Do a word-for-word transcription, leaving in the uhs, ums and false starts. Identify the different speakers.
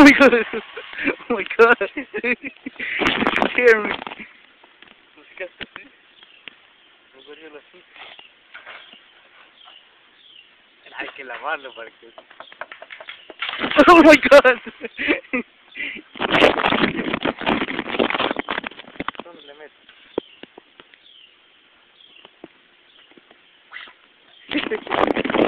Speaker 1: my god! Oh my god! Scare me. Musicaste así. Me volvió la azul. Hay que lavarlo para que... Oh my god! ¿Dónde le meto?